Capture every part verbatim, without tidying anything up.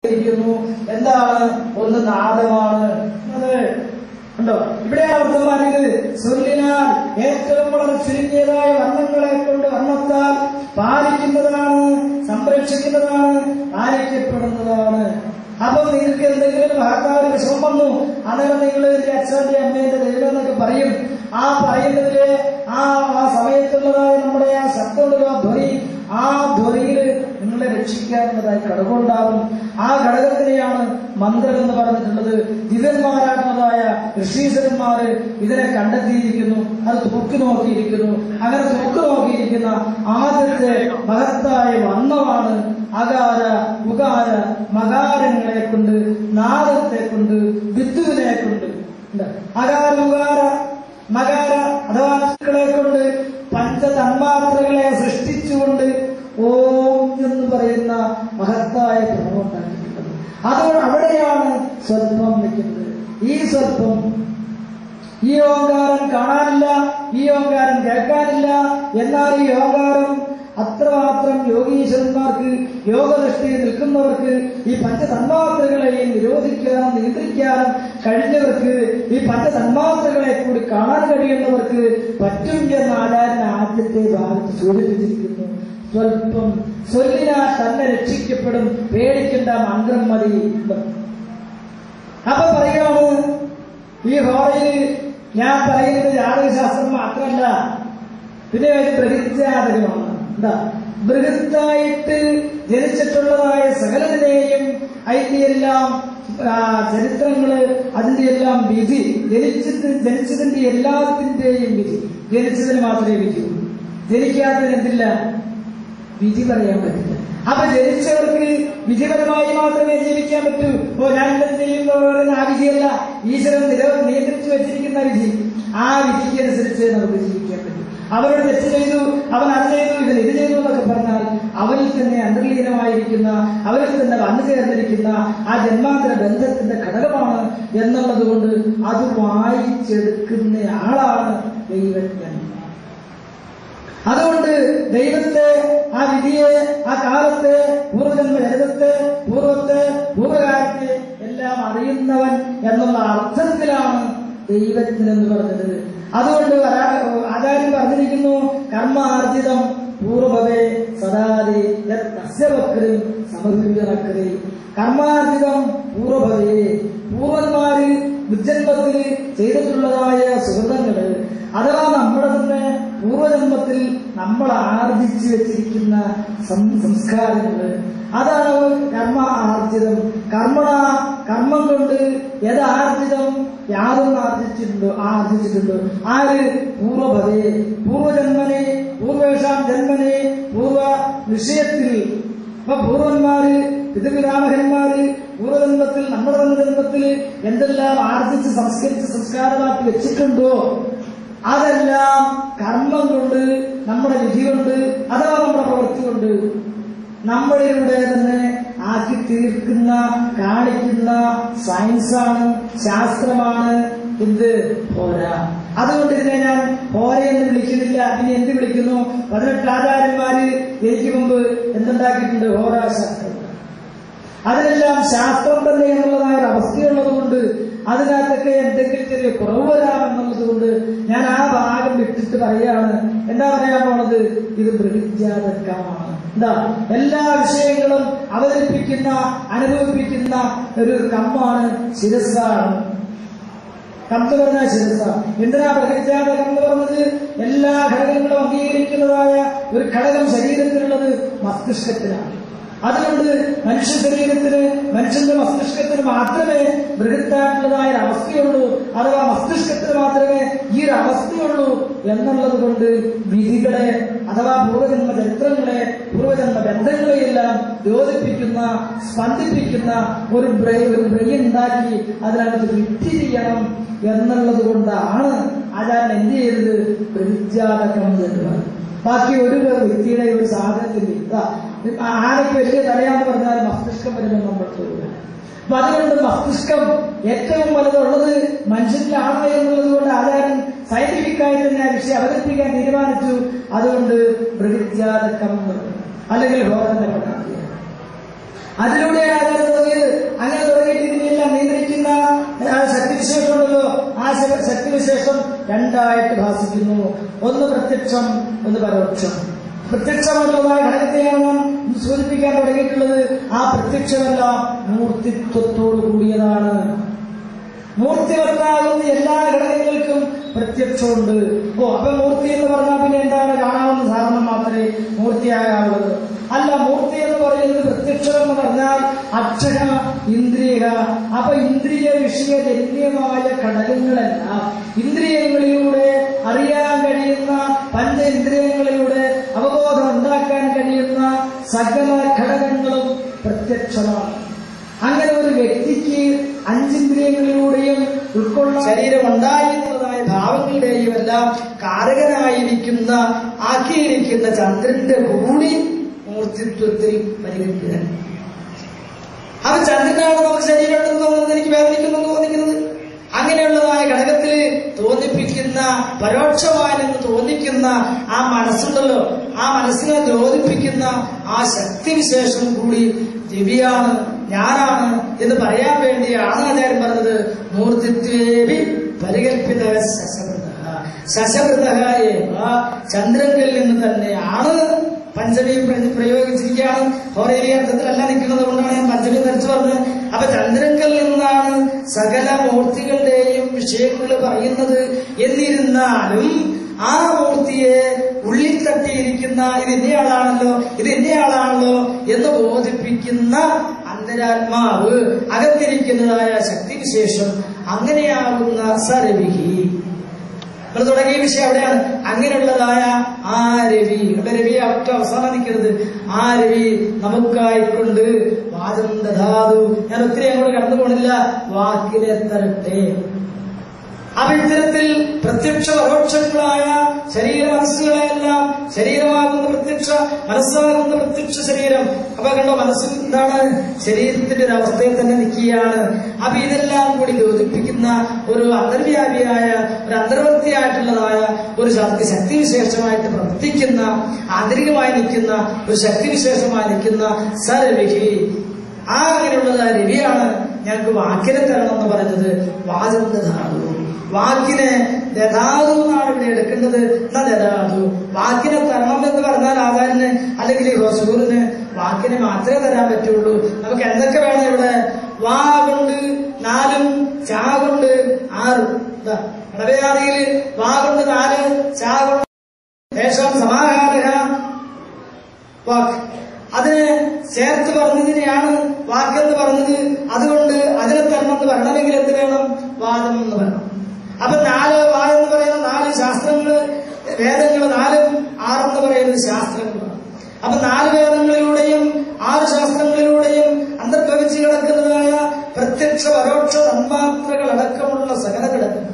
എന്താണ്? ഒന്ന് നാദമാണ്. അത് ഉണ്ടോ? ഇവിടെ അർത്ഥം പറയുന്നത് സൂര്യനാൽ ഏറ്റവും വളരെ ചുരുങ്ങിയതായ വർണ്ണങ്ങളെ കൊണ്ട് വർണ്ണത്താൽ പാലിക്കുന്നതാണ്, സംരക്ഷിക്കുന്നതാണ്, പാലിക്കപ്പെടുന്നതാണ്. അപ്പൊ നിങ്ങൾക്ക് എന്തെങ്കിലും മഹത്തായ വിഷമം വന്നു, അന്നേരം നിങ്ങൾ എന്റെ അച്ഛന്റെ അമ്മേന്റെ ദൈവം എന്നൊക്കെ പറയും. ആ പറയുന്നതില് ആ ആ സമയത്തുള്ളതായ നമ്മുടെ ആ ശബ്ദമുള്ള ധ്വനി, ആ ധ്വനിയിൽ നിങ്ങളെ രക്ഷിക്കാനുള്ളതായി ഘടകമുണ്ടാകും. ആ ഘടകത്തിനെയാണ് മന്ത്രം എന്ന് പറഞ്ഞിട്ടുള്ളത്. ദിവ്യന്മാരാകുന്നതായ ഋഷീശ്വരന്മാര് ഇതിനെ കണ്ടെത്തിയിരിക്കുന്നു, അത് തൂക്കി നോക്കിയിരിക്കുന്നു. അങ്ങനെ തൂക്കി നോക്കിയിരിക്കുന്ന ആദ്യത്തെ മഹത്തായ വർണ്ണമാണ് അകാര, ഉകാര, മകാരങ്ങളെ കൊണ്ട്, നാദത്തെ കൊണ്ട്, വിദ്യുവിനെ കൊണ്ട്. അകാര, ഉകാര, മകാര അഥവാ ളെ കൊണ്ട് പഞ്ചതന്മാത്രകളെ സൃഷ്ടിച്ചുകൊണ്ട് ഓം എന്ന് പറയുന്ന മഹത്തായ പ്രണവം ഉണ്ടാക്കിയിട്ടുള്ളത്. അതോടെ അവിടെയാണ് സ്വല്പം നിൽക്കുന്നത്. ഈ സ്വല്പം, ഈ ഓങ്കാരം കാണാനില്ല, ഈ ഓങ്കാരം കേൾക്കാനില്ല. എന്നാൽ ഈ ഓങ്കാരം അത്രമാത്രം യോഗീശ്വരന്മാർക്ക്, യോഗദൃഷ്ടിയിൽ നിൽക്കുന്നവർക്ക്, ഈ പഞ്ചതന്മാത്രകളെയും നിരോധിക്കാനും നിയന്ത്രിക്കാനും കഴിഞ്ഞവർക്ക്, ഈ പഞ്ചതന്മാത്രകളെ കൂടി കാണാൻ കഴിയുന്നവർക്ക് പറ്റും എന്ന് ആചാര്യൻ ആദ്യത്തെ ഭാഗത്ത് സൂചിപ്പിച്ചിരിക്കുന്നു. സ്വല്പം സ്വല്ലിനാൽ തന്നെ രക്ഷിക്കപ്പെടും, പേടിക്കേണ്ട മന്ത്രം മതി. അപ്പൊ പറയാണ് ഈ ഹോറയിൽ ഞാൻ പറയുന്നത് ജാതകശാസ്ത്രം മാത്രമല്ല, പിന്നെ ഒരു പ്രകൃതിജാതകമാണ്. എന്താ? ബൃഹത്തായിട്ട് ജനിച്ചിട്ടുള്ളതായ സകലതിനെയും അതിന്റെ എല്ലാം ചരിത്രങ്ങള്, അതിന്റെ എല്ലാം വിധി, ജനിച്ചത് ജനിച്ചതിന്റെ എല്ലാത്തിന്റെയും വിധി. ജനിച്ചതിന് മാത്രമേ വിധിയുള്ളൂ, ജനിക്കാത്തതിന് എന്തില്ല വിധി പറയാൻ പറ്റില്ല. അപ്പൊ ജനിച്ചവർക്ക് വിധിപരമായി മാത്രമേ ജീവിക്കാൻ പറ്റൂ. ഓ ഞാൻ എന്തും ചെയ്യുന്നവരെന്ന് ആ വിധിയല്ല, ഈശ്വരൻ നിയന്ത്രിച്ചു വെച്ചിരിക്കുന്ന വിധി. ആ വിധിക്ക് അനുസരിച്ച് നമുക്ക് ജീവിക്കാൻ പറ്റും. അവരോട് തെറ്റ് ചെയ്തു, അവൻ അത് ചെയ്തു, ഇതിന് ഇത് ചെയ്തു എന്നൊക്കെ പറഞ്ഞാൽ അവരിൽ തന്നെ അന്തർലീനമായിരിക്കുന്ന, അവരിൽ തന്നെ വന്നു ചേർന്നിരിക്കുന്ന ആ ജന്മാന്തര ബന്ധത്തിന്റെ ഘടകമാണ് എന്നുള്ളത് കൊണ്ട് അത് വായിച്ചെടുക്കുന്ന ആളാണ് ദൈവജ്ഞൻ. അതുകൊണ്ട് ദൈവത്തെ, ആ വിധിയെ, ആ കാലത്തെ, പൂർവജന്മ ചരിതത്തെ, പൂർവത്തെ, പൂർവകാലത്തെ എല്ലാം അറിയുന്നവൻ എന്നുള്ള അർത്ഥത്തിലാണ് ദൈവജ്ഞനെന്ന് പറഞ്ഞത്. അതുകൊണ്ട് ആചാര്യൻ പറഞ്ഞിരിക്കുന്നു, കർമാർജിതം പൂർവഭവേ സദാതി യസ്യവക്രി സമഭിവ്യനക്രി. കർമാർജിതം പൂർവഭവേ, പൂർവന്മാര് വിജന്മത്തിൽ ചെയ്തിട്ടുള്ളതായ സുഹൃതങ്ങള്, അഥവാ നമ്മുടെ തന്നെ പൂർവജന്മത്തിൽ നമ്മൾ ആർജിച്ചു വെച്ചിരിക്കുന്ന സംസ്കാരങ്ങള്, അതാണ് കർമ്മ ആർജിതം. കർമ്മണ, കർമ്മം കൊണ്ട് യഥാർജിതം, യാതൊന്ന് ആർജിച്ചിട്ടുണ്ടോ ആർജിച്ചിട്ടുണ്ടോ ആര്? പൂർവഭവേ, പൂർവജന്മനെ, പൂർവേഷാം ജന്മനെ, പൂർവ വിഷയത്തിൽ. അപ്പൊ പൂർവന്മാര്, പിതൃപിതാമഹന്മാര് പൂർവജന്മത്തിൽ, നമ്മുടെ തന്നെ ജന്മത്തിൽ എന്തെല്ലാം ആർജിച്ച് സംസ്കരിച്ച് സംസ്കാരമാക്കി വെച്ചിട്ടുണ്ടോ അതെല്ലാം കർമ്മം കൊണ്ട്, നമ്മുടെ വിധി കൊണ്ട്, അഥവാ നമ്മുടെ പ്രവൃത്തി കൊണ്ട് നമ്മളിലൂടെ തന്നെ ആക്കി തീർക്കുന്ന, കാണിക്കുന്ന സയൻസാണ്, ശാസ്ത്രമാണ് എന്ത്? ഹോര. അതുകൊണ്ട് ഇതിനെ ഞാൻ ഹോരയെന്ന് വിളിക്കുന്നില്ല. ഇനി എന്ത് വിളിക്കുന്നു? പതിനെട്ട് ആചാര്യന്മാര് എനിക്ക് മുമ്പ് എന്തുണ്ടാക്കിയിട്ടുണ്ട്? ഹോറാശാസ്ത്രം. അതിനെല്ലാം ശാസ്ത്രം തന്നെ എന്നുള്ളതായ ഒരു അവസ്ഥയുള്ളത് കൊണ്ട് അതിനകത്തൊക്കെ എന്തെങ്കിലും ചെറിയ കുറവ് വരാമെന്നുള്ളത് കൊണ്ട് ഞാൻ ആ ഭാഗം വിട്ടിട്ട് പറയാണ്. എന്താ പറയാൻ പോണത്? ഇത് ബൃഹജ്ജാതകമാണ്. എന്താ? എല്ലാ വിഷയങ്ങളും അവതരിപ്പിക്കുന്ന, അനുഭവിപ്പിക്കുന്ന ഒരു കമ്മാണ്, ശിരസ്സാണ്. കമ്പ് പറഞ്ഞ ശിരസ. എന്തിനാ ബൃഹജ്ജാതകം എന്ന് പറഞ്ഞത്? എല്ലാ ഘടകങ്ങളും അംഗീകരിക്കുന്നതായ ഒരു ഘടകം ശരീരത്തിലുള്ളത് മസ്തിഷ്കത്തിലാണ്. അതുകൊണ്ട് മനുഷ്യ ശരീരത്തിന്, മനുഷ്യന്റെ മസ്തിഷ്കത്തിന് മാത്രമേ ബൃഹത്തായിട്ടുള്ളതായ ഒരു അവസ്ഥയുള്ളൂ, അഥവാ മസ്തിഷ്കത്തിന് മാത്രമേ ഈ ഒരു അവസ്ഥയുള്ളൂ എന്നുള്ളത് കൊണ്ട് വിധികളെ, അഥവാ പൂർവജന്മ ചരിത്രങ്ങളെ, പൂർവജന്മ ബന്ധങ്ങളെയെല്ലാം യോജിപ്പിക്കുന്ന, സ്പന്ദിപ്പിക്കുന്ന ഒരു ബ്രെയിൻ ഒരു ബ്രെയിൻ ഉണ്ടാക്കി അതിനകത്ത് ഫിറ്റ് ചെയ്യണം എന്നുള്ളത് കൊണ്ടാണ് ആചാര്യൻ എന്ത് ചെയ്തത്? ബൃഹജ്ജാതകം എന്ന്. ബാക്കി ഒരു വ്യക്തിയുടെ ഒരു സാധനത്തിന്റെ ആനയ്ക്ക് വലിയ തലയാന്ന് പറഞ്ഞാൽ മസ്തിഷ്കം വരുമെന്ന് നമ്മൾ തോന്നുന്നു. അപ്പൊ അതുകൊണ്ട് മസ്തിഷ്കം ഏറ്റവും വലുതുള്ളത് മനുഷ്യനിലാണ് എന്നുള്ളത് കൊണ്ട് ആചാര്യൻ സയന്റിഫിക്കായി തന്നെ ആ വിഷയം അവതരിപ്പിക്കാൻ തീരുമാനിച്ചു. അതുകൊണ്ട് ബൃഹജ്ജാതകം അല്ലെങ്കിൽ ഹോരന്റെ പരാജയം അതിലൂടെ ആചാരം രണ്ടായിട്ട് ഭാസിക്കുന്നു. ഒന്ന് പ്രത്യക്ഷം, ഒന്ന് പരോക്ഷം. പ്രത്യക്ഷമായിട്ടുള്ളതായ ഘടകത്തെയാണ് സൂചിപ്പിക്കാൻ തുടങ്ങിയിട്ടുള്ളത്. ആ പ്രത്യക്ഷമെല്ലാം മൂർത്തിത്വത്തോടു കൂടിയതാണ്. മൂർത്തിവത്താകുന്ന എല്ലാ ഘടകങ്ങൾക്കും പ്രത്യക്ഷമുണ്ട്. ഓ അപ്പൊ മൂർത്തി എന്ന് പറഞ്ഞാൽ പിന്നെ എന്താണ്? കാണാവുന്ന സാധനം മാത്രമേ മൂർത്തിയാകാവുള്ളത്. അല്ല, മൂർത്തി എന്ന് പറയുന്നത് പ്രത്യക്ഷം എന്ന് പറഞ്ഞാൽ അക്ഷര ഇന്ദ്രിയ. അപ്പൊ ഇന്ദ്രിയ വിഷയജന്യമായ ഘടകങ്ങളെല്ലാം ഇന്ദ്രിയങ്ങളിലൂടെ അറിയാൻ കഴിയുന്ന, പഞ്ച ഇന്ദ്രിയങ്ങളിലൂടെ അവബോധം ഉണ്ടാക്കാൻ കഴിയുന്ന സകല ഘടകങ്ങളും പ്രത്യക്ഷമാണ്. അങ്ങനെ ഒരു വ്യക്തിക്ക് അഞ്ചിന്ദ്രിയങ്ങളിലൂടെയും ഉൾക്കൊള്ള ശരീരം ഉണ്ടായിരുന്നതായ ഭാവങ്ങളുടെയും എല്ലാം കാരകനായിരിക്കുന്ന ആക്കിയിരിക്കുന്ന ചന്ദ്രന്റെ കൂടി മൂർത്തിത്വത്തിൽ പരിഗണിക്കുക. അത് ചന്ദ്രനാണ് നമുക്ക് ശരീരം ഉണ്ടെന്ന് തോന്നുന്നത്, എനിക്ക് വേദനിക്കുമെന്ന് തോന്നിക്കുന്നത്. അങ്ങനെയുള്ളതായ ഘടകത്തിൽ തോന്നിപ്പിക്കുന്ന, പരോക്ഷമായെന്ന് തോന്നിക്കുന്ന ആ മനസ്സുണ്ടല്ലോ, ആ മനസ്സിനെ ദ്രോധിപ്പിക്കുന്ന ആ ശക്തിവിശേഷം കൂടി ദിവ്യാണ്, ഞാനാണ് എന്ന് പറയാൻ വേണ്ടിയാണ് ആചാര്യം പറഞ്ഞത്. മൂർത്തിത്വേവി പരികൽപ്പിത ശശവൃത. ശശവൃത ഏവ ചന്ദ്രനിൽ നിന്ന് തന്നെയാണ് പഞ്ചമി പ്രയോഗിച്ചിരിക്കുകയാണ്. ഹോറേറിയ അർത്ഥത്തിലല്ല നിൽക്കുന്നത് കൊണ്ടാണ് ഞാൻ പഞ്ചമി ധരിച്ചു പറഞ്ഞത്. അപ്പൊ ചന്ദ്രനിൽ നിന്നാണ് സകല മൂർത്തികളുടെയും വിഷയങ്ങൾ പറയുന്നത്. എന്നിരുന്നാലും ആ മൂർത്തിയെ ഉള്ളിൽ തട്ടിയിരിക്കുന്ന ഇത് ഇന്നയാളാണല്ലോ, ഇത് ഇന്നയാളാണല്ലോ എന്ന് ബോധിപ്പിക്കുന്ന അന്തരാത്മാവ്, അകത്തിരിക്കുന്നതായ ശക്തിവിശേഷം അങ്ങനെയാവുന്ന സരവിഹി. നമ്മൾ തുടങ്ങിയ വിഷയം അവിടെയാണ്. അങ്ങനെയുള്ളതായ ആ രവി, ഇവിടെ രവി ഒറ്റ അവസാനം നിൽക്കുന്നത്. ആ രവി നമുക്കായിക്കൊണ്ട് വാചം ദധാതു. ഞാൻ ഒത്തിരി അങ്ങോട്ട് കടന്നു പോണില്ല. വാക്കിനെ തരട്ടെ. അപ്പൊ ഇത്തരത്തിൽ പ്രത്യക്ഷ പരോക്ഷങ്ങളായ ശരീര മനസ്സുകളെല്ലാം, ശരീരമാകുന്ന പ്രത്യക്ഷ, മനസ്സാകുന്ന പ്രത്യക്ഷ ശരീരം. അപ്പൊ കണ്ടോ, മനസ്സിൽ എന്താണ്? ശരീരത്തിന്റെ ഒരു അവസ്ഥയിൽ തന്നെ നിൽക്കുകയാണ്. അപ്പൊ ഇതെല്ലാം കൂടി യോജിപ്പിക്കുന്ന ഒരു അന്തർവ്യാപിയായ, ഒരു അന്തർവർത്തിയായിട്ടുള്ളതായ ഒരു ശക്തി ശക്തിവിശേഷമായിട്ട് പ്രവർത്തിക്കുന്ന, ആന്തരികമായി നിൽക്കുന്ന ഒരു ശക്തിവിശേഷമായി നിൽക്കുന്ന സരവിഹി. ആ അങ്ങനെയുള്ളതായ രവിയാണ് ഞങ്ങൾക്ക് വാക്കിനെ തരണം എന്ന് പറയുന്നത്. വാചം ദധാതു. വാക്കിനെ ദധാതു എന്നാണ് ഇവിടെ എടുക്കേണ്ടത്. എന്നാ ദധാതു. വാക്കിനെ തരണം എന്ന് പറഞ്ഞാൽ ആധാരന് അല്ലെങ്കിൽ റസൂലിന് വാക്കിനെ മാത്രമേ തരാൻ പറ്റുള്ളൂ. നമുക്ക് എന്തൊക്കെ വേണം ഇവിടെ? വാ കൊണ്ട് നാലും, ചാ കൊണ്ട് ആറും. ഇടവയാറിയിൽ വാ കൊണ്ട് നാല്, ചാ കൊണ്ട് ദേശം സമാഹാര വാക്ക്. അതിനെ ചേർത്ത് പറഞ്ഞതിനെയാണ് വാക്കെന്ന് പറഞ്ഞത്. അതുകൊണ്ട് അതിനെ തരണം എന്ന് പറയണമെങ്കിൽ എന്ത് വേണം? വാദം എന്ന് പറയണം. അപ്പൊ നാല് വാ എന്ന് പറയുന്ന നാല് ശാസ്ത്രങ്ങള്, വേദങ്ങൾ നാലും, ആറെന്ന് പറയുന്നത് ശാസ്ത്രങ്ങളാണ്. അപ്പൊ നാല് വേദങ്ങളിലൂടെയും ആറ് ശാസ്ത്രങ്ങളിലൂടെയും അന്തർഭവിച്ച് കിടക്കുന്നതായ പ്രത്യക്ഷ പരോക്ഷ തന്മാത്രകളടക്കമുള്ള സകല ഘടകങ്ങൾ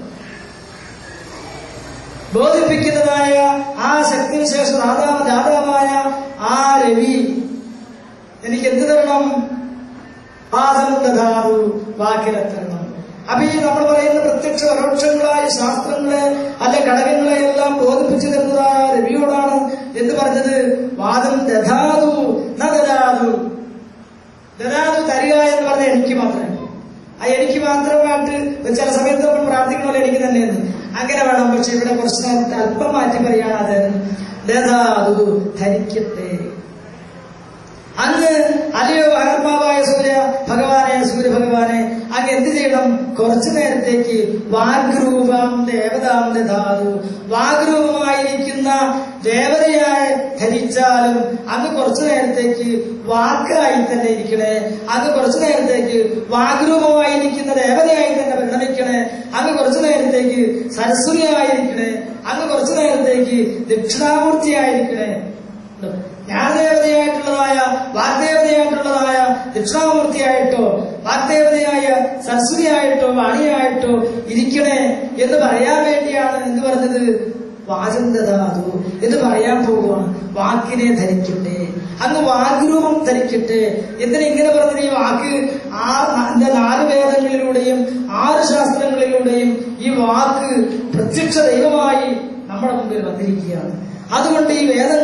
ബോധിപ്പിക്കുന്നതായ ആ ശക്തിവിശേഷ ദാതാ ദാതാവായ ആ രവി എനിക്ക് എന്ത് തരണം? വാദം ദധാതു. വാക്കിനെ തരണം. അപ്പൊ ഈ നമ്മൾ പറയുന്ന പ്രത്യക്ഷ പരോക്ഷങ്ങളായ ശാസ്ത്രങ്ങളെ അല്ലെ ഘടകങ്ങളെ എല്ലാം ബോധിപ്പിച്ചു തരുന്നതായ രവിയോടാണ് എന്ന് പറഞ്ഞത്. വാദം ദധാതു ന ദധാതു. ദധാതു തരിക എന്ന് പറഞ്ഞാൽ എനിക്ക് മാത്രമേ, ആ എനിക്ക് മാത്രമായിട്ട് ചില സമയത്ത് നമ്മൾ പ്രാർത്ഥിക്കണമല്ലോ എനിക്ക് തന്നെയെന്ന്. അങ്ങനെ വേണം. പക്ഷെ ഇവിടെ കുറച്ച് നേരത്തെ അല്പം മാറ്റി പറയാണ്. അത് ദധാതു ധരിക്കട്ടെ. അങ്ങ് അല്ലയോ ആത്മാവായ സൂര്യ ഭഗവാനെ, സൂര്യ ഭഗവാനെ, അങ്ങ് എന്ത് ചെയ്യണം? കുറച്ചു നേരത്തേക്ക് വാഗ്രൂപം ദേവതാം ദധാതു. വാഗ്രൂപമായിരിക്കുന്ന ദേവതയായി ധരിച്ചാലും അങ്ങ് കുറച്ചു നേരത്തേക്ക് വാക്കായി തന്നെ ഇരിക്കണേ. അങ്ങ് കുറച്ചു നേരത്തേക്ക് വാഗ്രൂപമായിരിക്കുന്ന ദേവതയായി തന്നെ പരിണമിക്കണേ. അങ്ങ് കുറച്ചു നേരത്തേക്ക് സരസ്വതിയായിരിക്കണേ. അങ്ങ് കുറച്ചു നേരത്തേക്ക് ദക്ഷിണാമൂർത്തിയായിരിക്കണേ. ജ്ഞാനദേവതയായിട്ടുള്ളതായ, വാഗ്ദേവതയായിട്ടുള്ളതായ ദക്ഷിണാമൂർത്തിയായിട്ടോ വാഗ്ദേവതയായ സരസ്വതിയായിട്ടോ വാണിയായിട്ടോ ഇരിക്കണേ എന്ന് പറയാൻ വേണ്ടിയാണ് എന്ത് പറഞ്ഞത്? വാചം ദധാതു എന്ന് പറയാൻ പോവുകയാണ്. വാക്കിനെ ധരിക്കട്ടെ, അങ്ങ് വാഗ്രൂപം ധരിക്കട്ടെ. എന്തിനാ ഇങ്ങനെ പറഞ്ഞത്? ഈ വാക്ക് ആ നാല് വേദങ്ങളിലൂടെയും ആറ് ശാസ്ത്രങ്ങളിലൂടെയും ഈ വാക്ക് പ്രത്യക്ഷ ദൈവമായി നമ്മുടെ മുമ്പിൽ വന്നിരിക്കുകയാണ്. അതുകൊണ്ട് ഈ വേദങ്ങളും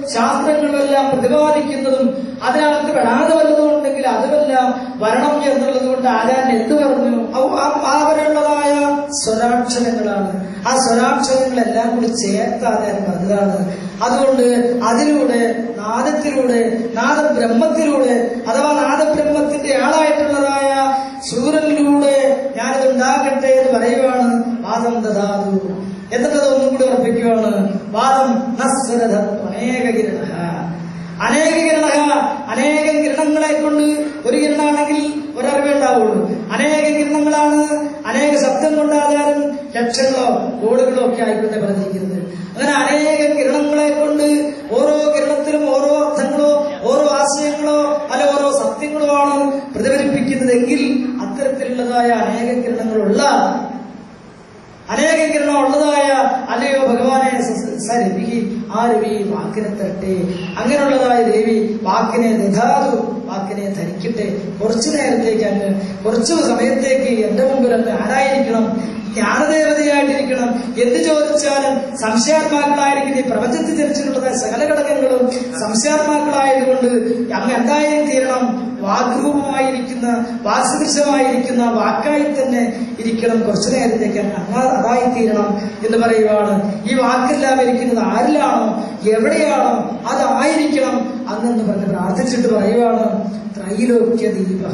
ശാസ്ത്രങ്ങളും എല്ലാം പ്രതിപാദിക്കുന്നതും അതിനകത്ത് പെടാതെ വല്ലതും ഉണ്ടെങ്കിൽ അതുമെല്ലാം വരണം എന്നുള്ളത് കൊണ്ട് ആചാര്യൻ എന്തു പറഞ്ഞു? അവരുള്ളതായ സ്വരാക്ഷരങ്ങളാണ്. ആ സ്വരാക്ഷരങ്ങളെല്ലാം കൂടി ചേർത്ത് ആചാര്യൻ പറഞ്ഞതാണ്. അതുകൊണ്ട് അതിലൂടെ നാദത്തിലൂടെ നാദബ്രഹ്മത്തിലൂടെ അഥവാ നാദബ്രഹ്മത്തിന്റെ ആളായിട്ടുള്ളതായ സൂര്യനിലൂടെ ഞാനിത് ഉണ്ടാകട്ടെ എന്ന് പറയുവാണ്. വാദം ദദാതു എന്നിട്ട് ഒന്നും കൂടി ഉറപ്പിക്കുകയാണ്. വാദം നസ്വരത അനേക കിരണ അനേക കിരണ അനേകം കിരണങ്ങളെ കൊണ്ട് ഒരു കിരണാണെങ്കിൽ ഒരറിവേ ഉണ്ടാവുള്ളൂ. അനേക കിരണങ്ങളാണ്. അനേക ശബ്ദം കൊണ്ട് ആചാരം ലക്ഷങ്ങളോ കോടികളോ ഒക്കെ ആയിക്കൊണ്ടേ പറഞ്ഞിരിക്കുന്നത്. അങ്ങനെ അനേകം കിരണങ്ങളെ കൊണ്ട് ഓരോ കിരണത്തിലും ഓരോ അർത്ഥങ്ങളോ ഓരോ ആശയങ്ങളോ അല്ല ഓരോ സത്യങ്ങളുമാണ് പ്രതിഫലിപ്പിക്കുന്നതെങ്കിൽ അത്തരത്തിലുള്ളതായ അനേക കിരണങ്ങളുള്ള അനേക കിരണം ഉള്ളതായ അല്ലയോ ഭഗവാനെ സരവി ആ രവി വാക്കിനെ തരട്ടെ. അങ്ങനെയുള്ളതായ ദേവി വാക്കിനെ ദധാതു വാക്കിനെ ധരിക്കട്ടെ. കുറച്ചു നേരത്തേക്ക് അങ്ങ് കുറച്ചു സമയത്തേക്ക് എന്റെ മുമ്പിൽ അങ്ങ് ആരായിരിക്കണം? ജ്ഞാനദേവതയായിട്ടിരിക്കണം. എന്ത് ചോദിച്ചാലും സംശയാത്മാക്കളായിരിക്കും. ഈ പ്രപഞ്ചത്തിൽ ജനിച്ചിട്ടുള്ളതായ സകല ഘടകങ്ങളും സംശയാത്മാക്കളായതുകൊണ്ട് അങ്ങ് എന്തായാലും തീരണം. വാഗ്രൂപമായിരിക്കുന്ന വാസദൃശമായിരിക്കുന്ന വാക്കായി തന്നെ ഇരിക്കണം. കുറച്ചു നേരത്തേക്ക് അങ്ങ് അതായി തീരണം എന്ന് പറയുവാണ്. ഈ വാക്കെല്ലാം ഇരിക്കുന്നത് ആരിലാണോ എവിടെയാണോ അതായിരിക്കണം അങ്ങെന്ന് പറഞ്ഞ് പ്രാർത്ഥിച്ചിട്ട് പറയുവാണ്. ത്രൈലോക്യ ദീപ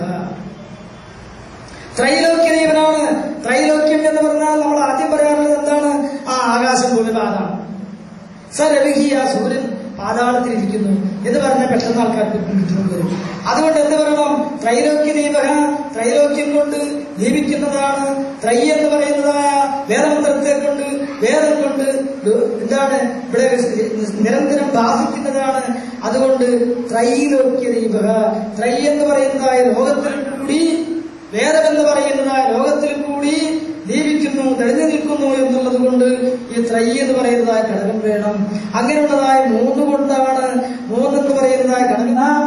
ത്രൈലോക്യദേവനാണ്. ത്രൈലോക്യം എന്ന് പറഞ്ഞാൽ നമ്മൾ ആദ്യം പറയാറുള്ളത് എന്താണ്? ആ ആകാശം ഭൂമി പാതാളം. സരവിഹി ആ സൂര്യൻ പാതാളത്തിലിരിക്കുന്നു എന്ന് പറഞ്ഞാൽ പെട്ടെന്ന് ആൾക്കാർക്ക് വരും. അതുകൊണ്ട് എന്ത് പറയണം? ത്രൈലോക്യ ദീപക ത്രൈലോക്യം കൊണ്ട് ദീപിക്കുന്നതാണ്. ത്രൈ എന്ന് പറയുന്നതായ വേദമന്ത്രത്തെ കൊണ്ട് വേദം കൊണ്ട് എന്താണ് ഇവിടെ നിരന്തരം ബാധിക്കുന്നതാണ്. അതുകൊണ്ട് ത്രൈലോക്യ ദീപക ത്രൈ എന്ന് പറയുന്നതായ ലോകത്തിൽ കൂടി വേദമെന്ന് പറയുന്നതായ ലോകത്തിൽ കൂടി ദീപിക്കുന്നു തെളിഞ്ഞു നിൽക്കുന്നു എന്നുള്ളത് കൊണ്ട് ഈ ത്രൈ എന്ന് പറയുന്നതായ ഘടകം വേണം. അങ്ങനെയുള്ളതായ മൂന്ന് കൊണ്ടാണ് മൂന്നെന്ന് പറയുന്നതായ ഘടകം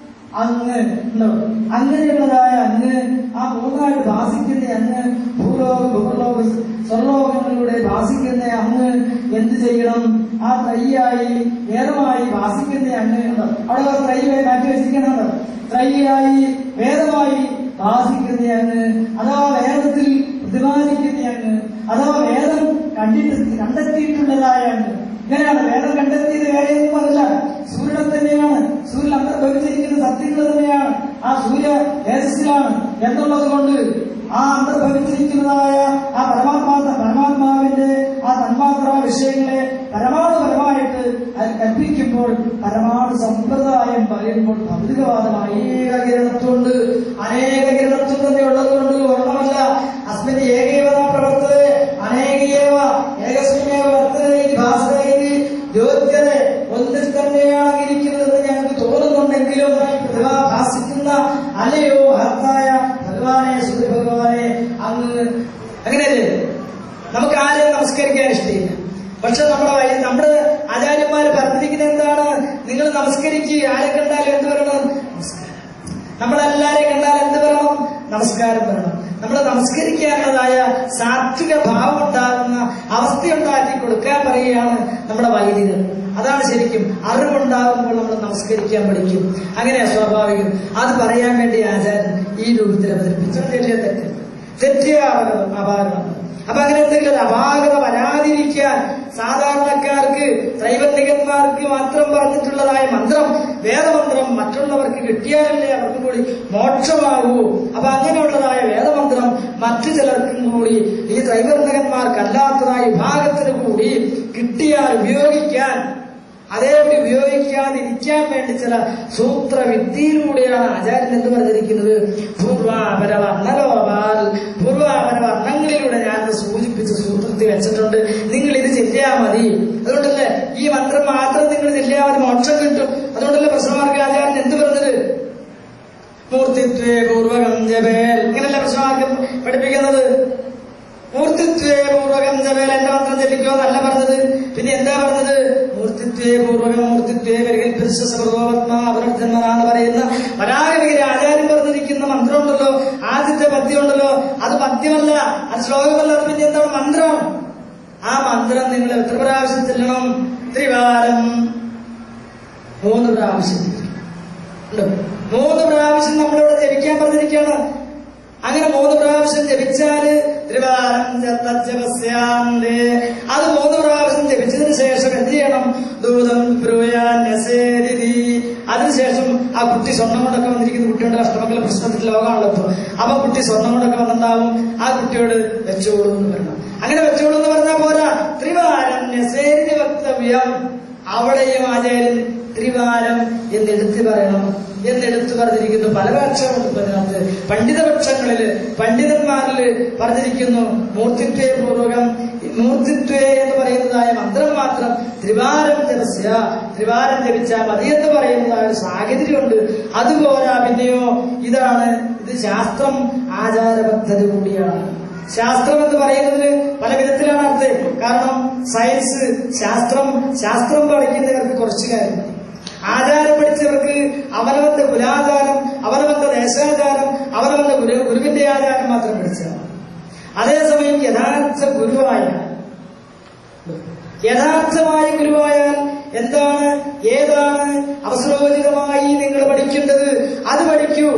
അങ്ങ് അങ്ങനെയുള്ളതായ അങ്ങ് ആ മൂന്നായിട്ട് ഭാസിക്കുന്ന അങ്ങ് ഭൂലോക ഭൂലോക സ്വർലോകങ്ങളിലൂടെ ഭാസിക്കുന്ന അങ്ങ് എന്ത് ചെയ്യണം? ആ ത്രൈയായി വേദമായി ഭാസിക്കുന്ന അങ്ങ് അവിടെ ത്രൈയായി മാറ്റി വെച്ചിരിക്കുന്നത് ത്രൈയായി വേദമായി ഭാസിക്കുന്ന അങ്ങ് അഥവാ വേദത്തിൽ പ്രതിപാദിക്കുന്ന അങ്ങ് അഥവാ വേദം കണ്ടിട്ട് കണ്ടെത്തിയിട്ടുള്ളതായ അങ്ങ്. ഇങ്ങനെയാണ് വേദം കണ്ടെത്തിയത്. വേറെയൊന്നും അതല്ല, സൂര്യനെ തന്നെയാണ്. സൂര്യൻ അന്തർഭവിച്ചിരിക്കുന്ന സത്യങ്ങൾ തന്നെയാണ്. ആ സൂര്യ തേജസ്സിലാണ് എന്നുള്ളത് കൊണ്ട് ആ അന്തർഭവിച്ചിരിക്കുന്നതായ ആ പരമാത്മാ പരമാത്മാവിന്റെ ആ തന്മാത്ര വിഷയങ്ങളെ പരമാണുപരമായിട്ട് അത് കൽപ്പിക്കുമ്പോൾ പരമാണു സമ്പ്രദായം പറയുമ്പോൾ ഭൗതികവാദം അനേക കിരണത്തുണ്ട്. അനേക കിരണത്വം തന്നെ ഉള്ളത് കൊണ്ട് ഒരെണ്ണമല്ല. അസ്മിന് ഏകേവ പ്രവർത്തത അനേകേവ ഏകസ്മിനേവ വർത്തത ഭാസത ജ്യോത്യത ഒന്നിൽ തന്നെയാണ് ഇരിക്കുന്നതെന്ന് ഞങ്ങൾക്ക് തോന്നുന്നുണ്ടെങ്കിലും ഭാസിക്കുന്ന അല്ലയോ ഭർത്തായ ഭഗവാനെ സൂര്യഭഗവാനെ അങ്ങ് അങ്ങനെയല്ലേ? നമുക്ക് ആരെയും നമസ്കരിക്കാൻ ഇഷ്ടമില്ല. പക്ഷെ നമ്മുടെ നമ്മുടെ ആചാര്യന്മാര് പറഞ്ഞിരിക്കുന്നത് എന്താണ്? നിങ്ങൾ നമസ്കരിക്കുക. ആരെ കണ്ടാലും എന്ത് പറയണം? നമസ്കാരം. നമ്മളെല്ലാരെയും കണ്ടാൽ എന്ത് പറയണം? നമസ്കാരം പറയണം. നമ്മൾ നമസ്കരിക്കാനുള്ളതായ സാത്വിക ഭാവം ഉണ്ടാകുന്ന അവസ്ഥയുണ്ടാക്കി കൊടുക്കാൻ പറയുകയാണ് നമ്മുടെ വൈദികർ. അതാണ് ശരിക്കും അറിവുണ്ടാകുമ്പോൾ നമ്മൾ നമസ്കരിക്കാൻ പഠിക്കും. അങ്ങനെയാ സ്വാഭാവികം. അത് പറയാൻ വേണ്ടി ആചാര്യൻ ഈ രൂപത്തിൽ അവതരിപ്പിച്ചു. വലിയ തെറ്റ് തെറ്റിയ അപാകമാണ്. അപ്പൊ അങ്ങനെ എന്തെങ്കിലും അപാകത വരാതിരിക്കാൻ സാധാരണക്കാർക്ക് ത്രൈവന്തികന്മാർക്ക് മാത്രം പറഞ്ഞിട്ടുള്ളതായ മന്ത്രം വേദമന്ത്രം മറ്റുള്ളവർക്ക് കിട്ടിയാലല്ലേ അവർക്കും കൂടി മോക്ഷമാകൂ. അപ്പൊ അങ്ങനെയുള്ളതായ വേദമന്ത്രം മറ്റു ചിലർക്കും കൂടി ഈ ത്രൈവർണകന്മാർക്കല്ലാത്തതായ വിഭാഗത്തിന് കൂടി കിട്ടിയാൽ ഉപയോഗിക്കാൻ അതേപടി ഉപയോഗിക്കാതിരിക്കാൻ വേണ്ടി ചില സൂത്രവിദ്യയിലൂടെയാണ് ആചാര്യൻ എന്ന് പറഞ്ഞിരിക്കുന്നത്. പൂർവാപര വർണ്ണലോപാൽ പൂർവാപര വർണ്ണങ്ങളിലൂടെ ഞാൻ സൂചിപ്പിച്ച് സൂത്രത്തിൽ വെച്ചിട്ടുണ്ട്. നിങ്ങൾ ഇത് ചെല്ലിയാൽ മതി. അതുകൊണ്ടല്ലേ ഈ മന്ത്രം മാത്രം നിങ്ങൾ ചെല്ലിയാൽ മതി, മോക്ഷം കിട്ടും. അതുകൊണ്ടല്ലേ പ്രശ്നമാർക്ക് ആചാര്യൻ എന്ത് പറഞ്ഞത്? മൂർത്തിത്വേ പൂർവകം ജപേൽ ഇങ്ങനല്ല പ്രശ്നമാർക്കും പഠിപ്പിക്കുന്നത്. മൂർത്തിത്വേ പൂർവകം ജപേൽ എന്റെ മന്ത്രം ചെല്ലിക്കോ എന്നല്ല പറഞ്ഞത്. പിന്നെ എന്താ പറഞ്ഞത്? മൂർത്തിത്വേ പൂർവകം മൂർത്തിത്വേ പരികൽപ്പിച്ചെന്ന് പറയുന്ന വരാഹമിഹിര ആചാര്യം പറഞ്ഞിരിക്കുന്ന മന്ത്രമുണ്ടല്ലോ, ആദ്യത്തെ പദ്യമുണ്ടല്ലോ, അത് പദ്യമല്ല, അത് ശ്ലോകമല്ല. അത് പിന്നെ എന്താണ്? മന്ത്രം. ആ മന്ത്രം നിങ്ങൾ എത്ര പ്രാവശ്യം ചെല്ലണം? ത്രിവാരം മൂന്ന് പ്രാവശ്യം മൂന്ന് പ്രാവശ്യം നമ്മളിവിടെ ജപിക്കാൻ പറഞ്ഞിരിക്കുകയാണ്. അങ്ങനെ മൂന്ന് പ്രാവശ്യം ജപിച്ചാല് അത് മൂന്ന് പ്രാവശ്യം ജപിച്ചതിന് ശേഷം എന്ത് ചെയ്യണം? ദൂതം അതിനുശേഷം ആ കുട്ടി സ്വർണ്ണം കൊണ്ടൊക്കെ വന്നിരിക്കുന്ന കുട്ടിയുടെ അഷ്ടമംഗല പ്രശ്നത്തിൽ ലോകമാണല്ലോ ഇപ്പൊ. അപ്പൊ കുട്ടി സ്വർണ്ണം കൊണ്ടൊക്കെ വന്നിട്ടുണ്ടാവും. ആ കുട്ടിയോട് വെച്ചോളൂ എന്ന് പറയണം. അങ്ങനെ വെച്ചോളൂ എന്ന് പറഞ്ഞാൽ പോരാ, ത്രിവാരം നസേരി വക്തവ്യം. അവിടെയും ആചാര്യൻ ത്രിവാരം എന്നെടുത്ത് പറയണം എന്നെടുത്ത് പറഞ്ഞിരിക്കുന്നു. പല പക്ഷങ്ങളുണ്ട് അതിനകത്ത്. പണ്ഡിതപക്ഷങ്ങളില് പണ്ഡിതന്മാരില് പറഞ്ഞിരിക്കുന്നു മൂർത്തിത്വേ പൂർവകം മൂർത്തിത്വേ എന്ന് പറയുന്നതായ മന്ത്രം മാത്രം ത്രിവാരം ജപസ്യ, ത്രിവാരം ജപിച്ചാൽ മതി എന്ന് പറയുന്നതായ ഒരു സാഹചര്യമുണ്ട്. അതുപോരാ, പിന്നെയോ ഇതാണ് ഇത് ശാസ്ത്രം ആചാരപദ്ധതി കൂടിയാണ്. ശാസ്ത്രം എന്ന് പറയുന്നതിന് പല വിധത്തിലാണ് അർത്ഥം. കാരണം സയൻസ് ശാസ്ത്രം ശാസ്ത്രം പഠിക്കുന്നവർക്ക് കുറച്ചു കാര്യം, ആചാരം പഠിച്ചവർക്ക് അവനവന്റെ കുലാചാരം, അവനവന്റെ ദേശാചാരം, അവനവന്റെ ഗുരു ഗുരുവിന്റെ ആചാരം മാത്രം പഠിച്ചാൽ. അതേസമയം യഥാർത്ഥ ഗുരുവായ യഥാർത്ഥമായ ഗുരുവായാൽ എന്താണ് ഏതാണ് അവസരോചിതമായി നിങ്ങൾ പഠിക്കേണ്ടത് അത് പഠിക്കൂ.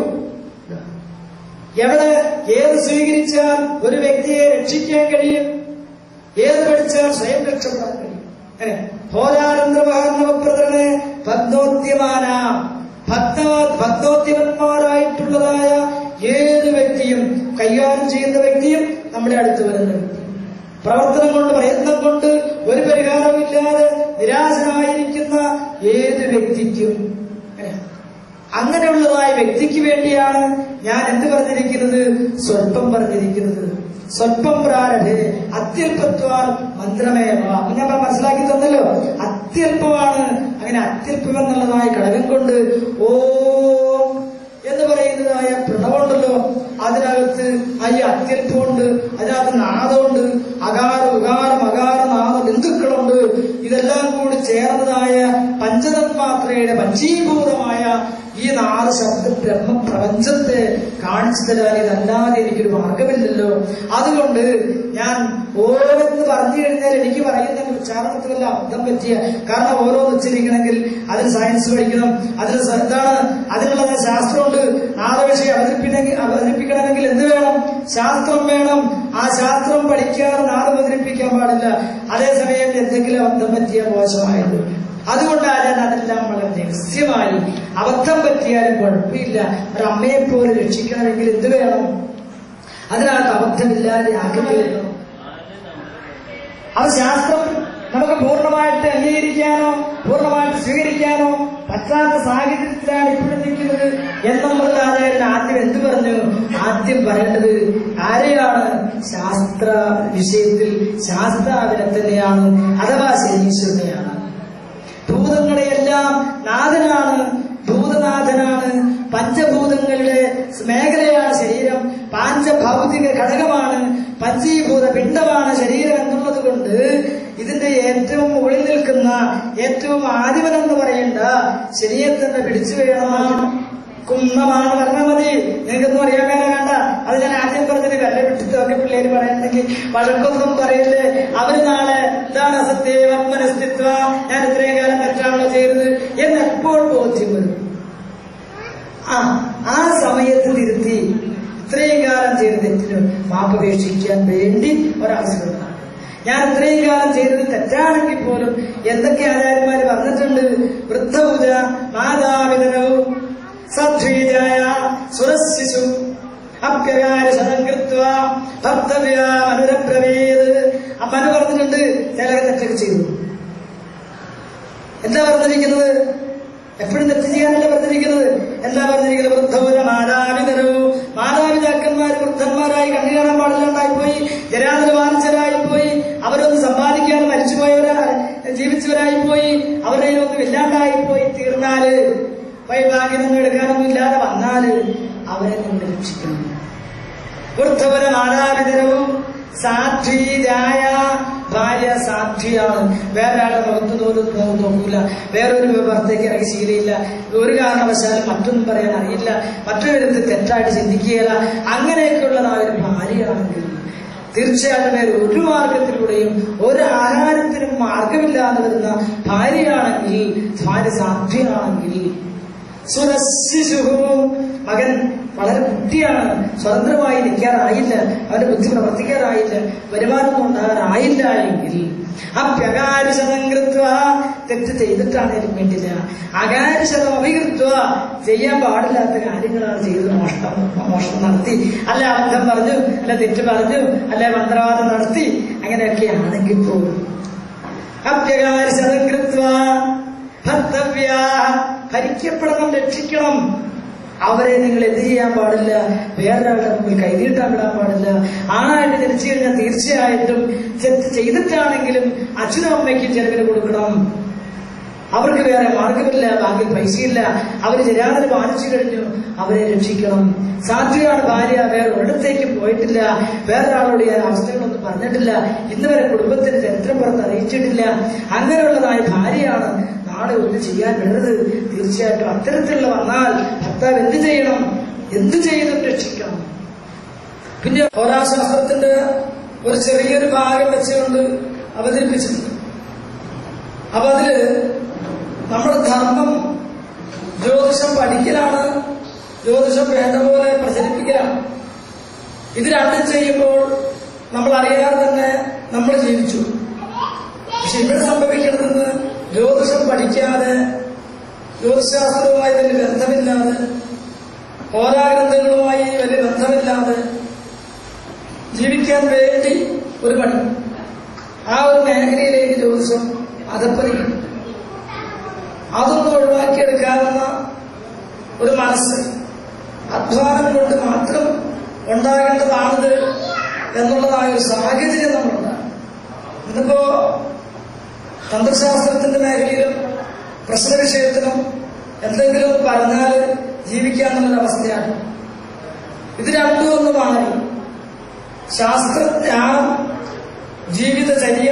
എവിടെ ഏത് സ്വീകരിച്ചാൽ ഒരു വ്യക്തിയെ രക്ഷിക്കാൻ കഴിയും, ഏത് പഠിച്ചാൽ സ്വയം രക്ഷപ്പെടാൻ കഴിയും. അങ്ങനെ ഹോരാനന്ദമഹാർണവപ്രദനെ ഭക്തോദ്യമാന ഭക്ത ഭക്തോദ്യമന്മാരായിട്ടുള്ളതായ ഏത് വ്യക്തിയും കൈകാര്യം ചെയ്യുന്ന വ്യക്തിയും നമ്മുടെ അടുത്ത് വരുന്ന വ്യക്തി, പ്രവർത്തനം കൊണ്ട് പ്രയത്നം കൊണ്ട് ഒരു പരിഹാരമില്ലാതെ നിരാശനായിരിക്കുന്ന ഏത് വ്യക്തിക്കും, അങ്ങനെയുള്ളതായ വ്യക്തിക്ക് വേണ്ടിയാണ് ഞാൻ എന്ത് പറഞ്ഞിരിക്കുന്നത്? സ്വല്പം പറഞ്ഞിരിക്കുന്നത്. സ്വല്പം പ്രാരംഭേ അത്യല്പത്വാൽ മന്ത്രമേവ. ഞാൻ മനസ്സിലാക്കി തന്നല്ലോ, അത്യല്പമാണ്. അങ്ങനെ അത്യല്പം എന്നുള്ളതായ ഘടകം കൊണ്ട് ഓം എന്ന് പറയുന്നതായ പ്രണവമുണ്ടല്ലോ, അതിനകത്ത് ഈ അത്യല്പമുണ്ട്, അതിനകത്ത് നാദമുണ്ട്, അകാരം ഉകാരം അകാര നാദ ബിന്ദുക്കളുണ്ട്. ഇതെല്ലാം കൂടി ചേർന്നതായ പഞ്ചതന്മാത്രയുടെ പഞ്ചീഭൂതമായ ഈ നാല് ശബ്ദ ബ്രഹ്മപ്രപഞ്ചത്തെ കാണിച്ചു തരാൻ ഇതല്ലാതെ എനിക്കൊരു മാർഗമില്ലല്ലോ. അതുകൊണ്ട് ഞാൻ ഓരോന്ന് പറഞ്ഞു കഴിഞ്ഞാൽ എനിക്ക് പറയുന്ന ഉച്ചാരണത്തിലല്ല അർത്ഥം പറ്റിയ, കാരണം ഓരോന്ന് ഉച്ചരിക്കണമെങ്കിൽ അതിന് സയൻസ് പഠിക്കണം, അതിന് എന്താണ് അതിനുള്ള ശാസ്ത്രമുണ്ട്. നാദവിഷയം അവതരിപ്പിക്കണമെങ്കിൽ അവതരിപ്പിക്കണമെങ്കിൽ എന്ത് വേണം? ശാസ്ത്രം വേണം. ആ ശാസ്ത്രം പഠിക്കാതെ നാദം അവതരിപ്പിക്കാൻ പാടില്ല. അതേസമയം എന്തെങ്കിലും അബദ്ധം പറ്റിയ മോശമായത്. അതുകൊണ്ടാണ് ഞാൻ അതെല്ലാം വളരെ രഹസ്യമായി, അബദ്ധം പറ്റിയാലും കുഴപ്പമില്ല. ഒരു അമ്മയെപ്പോലെ രക്ഷിക്കണമെങ്കിൽ എന്ത് വേണം? അതിനകത്ത് അബദ്ധമില്ലാതെ ആഗ്രഹിക്കണം. അത് ശാസ്ത്രം നമുക്ക് പൂർണ്ണമായിട്ട് അംഗീകരിക്കാനോ പൂർണ്ണമായിട്ട് സ്വീകരിക്കാനോ പറ്റാത്ത സാഹചര്യത്തിലാണ് ഇപ്പോഴും നിൽക്കുന്നത് എന്നുള്ളത് ആചാര്യൻ ആദ്യം എന്ത് പറഞ്ഞു? ആദ്യം പറയേണ്ടത് ആരെയാണ്? ശാസ്ത്ര വിഷയത്തിൽ ശാസ്ത്രാവിനെ തന്നെയാണ്, അഥവാ ശനീശ്വരനെയാണ്. ഭൂതങ്ങളെയെല്ലാം നാഥനാണ്, ഭൂതനാഥനാണ്. പഞ്ചഭൂതങ്ങളുടെ മേഖലയാണ് ശരീരം, പാഞ്ചഭൗതിക ഘടകമാണ്, പഞ്ചീഭൂത പിണ്ഡമാണ് ശരീരം എന്നുള്ളത് കൊണ്ട് ഇതിന്റെ ഏറ്റവും മുകളിൽ നിൽക്കുന്ന ഏറ്റവും ആദിവനെന്ന് പറയേണ്ട ശരിയെ തന്നെ പിടിച്ചു വേണം. കുന്നമാണ് പറഞ്ഞാൽ മതി, നിങ്ങൾക്കൊന്നും അറിയാൻ വേണ്ട വേണ്ട. അത് ഞാൻ ആദ്യം പറഞ്ഞത് കല്ല വിട്ടിട്ടൊക്കെ പിള്ളേര് പറയണമെങ്കിൽ വഴക്കൊന്നും പറയല്ലേ. അവര് നാളെ ഇതാണ് അസത്യസ്തിത്വ, ഞാൻ ഇത്രയും കാലം തെറ്റാണല്ലോ ചെയ്തത് എന്നെപ്പോൾ ബോധ്യം വരും. ആ ആ സമയത്ത് തിരുത്തി ഇത്രയും കാലം ചെയ്ത തെറ്റിന് മാപ്പപേക്ഷിക്കാൻ വേണ്ടി ഒരവസരമാണ്. ഞാൻ ഇത്രയും കാലം ചെയ്തത് തെറ്റാണെങ്കിൽ പോലും എന്തൊക്കെ ആചാര്യന്മാര് പറഞ്ഞിട്ടുണ്ട്? വൃദ്ധപൂജ മാതാപിതരവും സദ്വീജായ സുരശിശു അപ്യകാര ശതംകൃത്വ ഭക്തവ്യാമനുരപ്രവേത്. അമ്മന് പറഞ്ഞിട്ടുണ്ട് ചില തെറ്റൊക്കെ ചെയ്തു. എന്താ പറഞ്ഞിരിക്കുന്നത്? എപ്പോഴും തെറ്റ് ചെയ്യാനല്ല പറഞ്ഞിരിക്കുന്നത്. എന്താ പറഞ്ഞിരിക്കുന്നത്? വൃദ്ധപൂജ മാതാപിതരവും, മാതാപിതാക്കന്മാർ വൃദ്ധന്മാരായി കണ്ണു കാണാൻ പാടില്ലാണ്ടായിപ്പോയി, ജരാതരവാഞ്ചരായിപ്പോയി, അവരൊന്ന് സമ്പാദിക്കാതെ മരിച്ചുപോയവരാ ജീവിച്ചവരായിപ്പോയി, അവരുടെ ഒന്നും ഇല്ലാണ്ടായിപ്പോയി തീർന്നാല്, വൈഭാഗ്യമൊന്നും എടുക്കാനൊന്നും ഇല്ലാതെ വന്നാല് അവരെ നിന്ന് രക്ഷിക്കണം. വൃദ്ധപുര മാതാപിതരവും സാധ്വീരായ ഭാര്യ സാധ്വിയാണ്. വേറൊരാളുടെ മുഖത്ത് തോന്നും നോക്കൂല, വേറൊരു ഭർത്തേക്ക് ഇറങ്ങി ശീലയില്ല, ഒരു കാരണവശാലും മറ്റൊന്നും പറയാൻ അറിയില്ല, മറ്റൊരു വിധത്തിൽ തെറ്റായിട്ട് ചിന്തിക്കുകയില്ല. അങ്ങനെയൊക്കെയുള്ളതായ ഒരു ഭാര്യയാണെങ്കിൽ തീർച്ചയായിട്ടും വേറെ ഒരു മാർഗത്തിലൂടെയും ഒരു ആഹാരത്തിനും മാർഗമില്ലാതെ വരുന്ന ഭാര്യയാണെങ്കിൽ, ഭാര്യ സാധ്യമാണെങ്കിൽ, സുരശിശുഹു മകൻ വളരെ കുട്ടിയാണ്, സ്വതന്ത്രമായി നിൽക്കാറായില്ല, അവന്റെ ബുദ്ധി പ്രവർത്തിക്കാറായില്ല, വരുമാനമൊന്നും ഉണ്ടാകാനായില്ല എങ്കിൽ അപ്യകാരിശതംകൃത്വ തെറ്റ് ചെയ്തിട്ടാണേലും വേണ്ടില്ല, അകാരിശതം അഭികൃത്വ ചെയ്യാൻ പാടില്ലാത്ത കാര്യങ്ങളാണ് ചെയ്തത്, മോഷണം മോഷണം നടത്തി, അല്ല അബദ്ധം പറഞ്ഞു, അല്ല തെറ്റ് പറഞ്ഞു, അല്ല മന്ത്രവാദം നടത്തി, അങ്ങനെയൊക്കെ ആണെങ്കിൽ പോലും അപ്യകാരിശതംകൃത്വ ഭർത്തവ്യ ഭരിക്കപ്പെടണം, രക്ഷിക്കണം. അവരെ നിങ്ങൾ എന്ത് ചെയ്യാൻ പാടില്ല, വേറൊരാളുടെ മുമ്പിൽ കൈനീട്ടാൻ വിടാൻ പാടില്ല. ആണായിട്ട് ജനിച്ചു കഴിഞ്ഞാൽ തീർച്ചയായിട്ടും തെറ്റ് ചെയ്തിട്ടാണെങ്കിലും അച്ഛനും അമ്മയ്ക്കും ചെലവിന് കൊടുക്കണം. അവർക്ക് വേറെ മാർഗമില്ല, ബാങ്കിൽ പൈസയില്ല, അവര് ജരാതന് പാലിച്ചു കഴിഞ്ഞു, അവരെ രക്ഷിക്കണം. സാധ്യമാണ് ഭാര്യ വേറെ ഒരിടത്തേക്ക് പോയിട്ടില്ല, വേറൊരാളോട് ഞാൻ അവസ്ഥകളൊന്നും പറഞ്ഞിട്ടില്ല, ഇന്ന് വരെ കുടുംബത്തിന്റെ ചരിത്രം പുറത്ത് അറിയിച്ചിട്ടില്ല, അങ്ങനെയുള്ളതായ ഭാര്യയാണ്. നാളെ ഒന്നും ചെയ്യാൻ വിടരുത്. തീർച്ചയായിട്ടും അത്തരത്തിലുള്ള വന്നാൽ ഭർത്താവ് എന്ത് ചെയ്യണം, എന്ത് ചെയ്തും രക്ഷിക്കണം. പിന്നെ ഹോരാശാസ്ത്രത്തിന്റെ ഒരു ചെറിയൊരു ഭാഗം വെച്ചുകൊണ്ട് അവതരിപ്പിച്ചിട്ടുണ്ട്. അപ്പൊ അതില് നമ്മുടെ ധർമ്മം ജ്യോതിഷം പഠിക്കലാണ്, ജ്യോതിഷം വേണ്ട പോലെ പ്രചരിപ്പിക്കലാണ്. ഇത് രണ്ടും ചെയ്യുമ്പോൾ നമ്മൾ അറിയാതെ തന്നെ നമ്മൾ ജീവിച്ചു. പക്ഷെ ഇവിടെ സംഭവിക്കുന്നതെന്ന് ജ്യോതിഷം പഠിക്കാതെ, ജ്യോതിശാസ്ത്രവുമായി വലിയ ബന്ധമില്ലാതെ, ഹോരാഗ്രന്ഥങ്ങളുമായി വലിയ ബന്ധമില്ലാതെ ജീവിക്കാൻ വേണ്ടി ഒരു പണി, ആ ഒരു മേഖലയിലേക്ക് ജ്യോതിഷം അധപ്പതിക്കും. അതൊന്നും ഒഴിവാക്കിയെടുക്കാവുന്ന ഒരു മനസ്സ് അധ്വാനം കൊണ്ട് മാത്രം ഉണ്ടാകേണ്ടതാണിത് എന്നുള്ളതായ ഒരു സാഹചര്യം നമ്മളുണ്ടാകും. ഇന്നിപ്പോ തന്ത്രശാസ്ത്രത്തിന്റെ മേഖലയിലും പ്രശ്ന വിഷയത്തിലും എന്തെങ്കിലും പറഞ്ഞാൽ ജീവിക്കാന്നുള്ളൊരവസ്ഥയാണ്. ഇത് രണ്ടും ഒന്ന് മാറി ശാസ്ത്രജ്ഞാനം, ജീവിതചര്യ,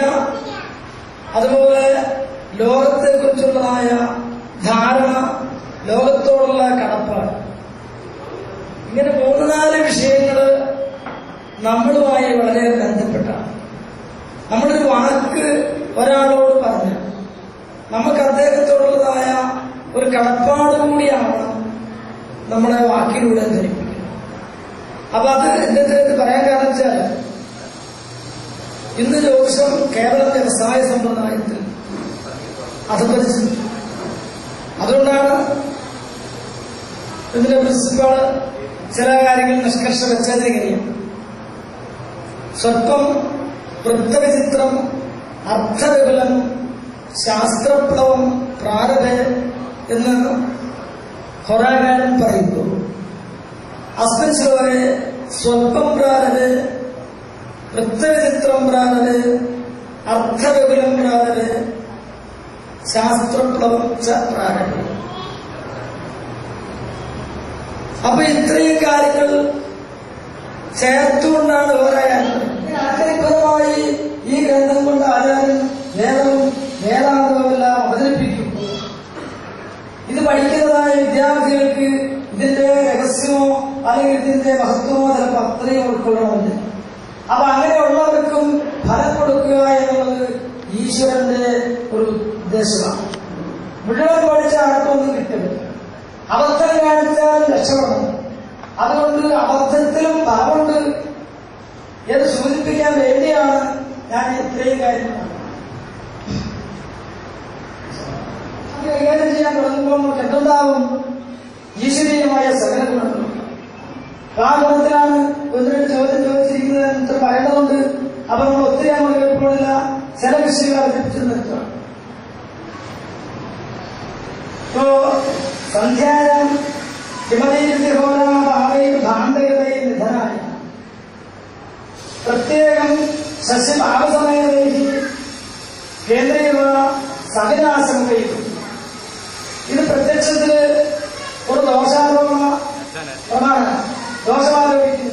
അതുപോലെ ലോകത്തെക്കുറിച്ചുള്ളതായ ധാരണ, ലോകത്തോടുള്ള കടപ്പാട്, ഇങ്ങനെ മൂന്ന് നാല് വിഷയങ്ങൾ നമ്മളുമായി വളരെ ബന്ധപ്പെട്ടാണ്. നമ്മളൊരു വാക്ക് ഒരാളോട് പറഞ്ഞ നമുക്ക് അദ്ദേഹത്തോടുള്ളതായ ഒരു കടപ്പാട് കൂടിയാണ് നമ്മുടെ വാക്കിലൂടെ ധരിപ്പിക്കുന്നത്. അപ്പൊ അത് എന്തെങ്കിലും പറയാൻ കാരണം വെച്ചാൽ ഇന്ന് ജ്യോതിഷം കേരള വ്യവസായ സമ്പ്രദായത്തിൽ അധപതിച്ചു. അതുകൊണ്ടാണ് ഇതിന്റെ പ്രിൻസിപ്പാള് ചില കാര്യങ്ങൾ നിഷ്കർഷ വെച്ചതിന് കഴിയും. സ്വല്പം വൃത്തവിചിത്രം, അർത്ഥവിപുലം, ശാസ്ത്രപ്ലവം, പ്രാരഭ എന്ന് ഹൊറാകാരൻ പറയുമ്പോൾ അസ്മിൻ ശ്ലോകെ സ്വല്പം പ്രാരഭ, വൃത്തവിചിത്രം പ്രാരഭ, അർത്ഥവിപുലം പ്രാരഭ, ശാസ്ത്രപ്ലവം ച പ്രാരഭ. അപ്പൊ ഇത്രയും കാര്യങ്ങൾ ചേർത്തുകൊണ്ടാണ് ഹോരാകാരൻ ആചാര്യപരമായി ഈ ഗ്രന്ഥം കൊണ്ട് ആചാര്യൻ വേദവും വേദാന്തവുമെല്ലാം അവതരിപ്പിക്കുമ്പോൾ ഇത് പഠിക്കുന്നതായ വിദ്യാർത്ഥികൾക്ക് ഇതിന്റെ രഹസ്യമോ അല്ലെങ്കിൽ ഇതിന്റെ മഹത്വമോ ചിലപ്പോൾ അത്രയും ഉൾക്കൊള്ളണമെന്നില്ല. അപ്പൊ അങ്ങനെയുള്ളവർക്കും ഫലം കൊടുക്കുക എന്നുള്ളത് ഈശ്വരന്റെ ഒരു ഉദ്ദേശമാണ്. മുഴുവൻ പഠിച്ച ആർക്കൊന്നും കിട്ടില്ല, അബദ്ധം കാണിച്ചാൽ രക്ഷപ്പെടണം. അതുകൊണ്ട് അബദ്ധത്തിലും ഭാവമുണ്ട് എന്ന് സൂചിപ്പിക്കാൻ വേണ്ടിയാണ് ഞാൻ ഇത്രയും കാര്യങ്ങൾ കൈകാര്യം ചെയ്യാൻ തുടങ്ങുമ്പോൾ നമുക്ക് എന്തുണ്ടാവും? ഈശ്വരീയമായ സകല ഗുണങ്ങളും. ആ ഗുണത്തിലാണ് ഒന്ന് രണ്ട് ചോദ്യം ചോദിച്ചിരിക്കുന്നത് ഇത്ര പറയേണ്ടതുണ്ട്. അപ്പൊ നമ്മൾ ഒത്തിരി നമ്മൾ കേൾക്കുന്നില്ല, ചില വിഷയങ്ങൾ അവതരിപ്പിച്ചു നിർത്തുകയാണ്. ഇപ്പോ സന്ധ്യാരം ഹിമതീർത്തിഹോരാഭാവയിൽ ഭാണ്ഡകതയിൽ നിധനായ പ്രത്യേകം ശശിഭാവസമയതേഹി കേന്ദ്രീയ സകനാശം കഴിക്കും. ഇത് പ്രത്യക്ഷത്തില് ഒരു ദോഷാരോപണ പ്രമാണം, ദോഷമാരോപിക്കുന്നു.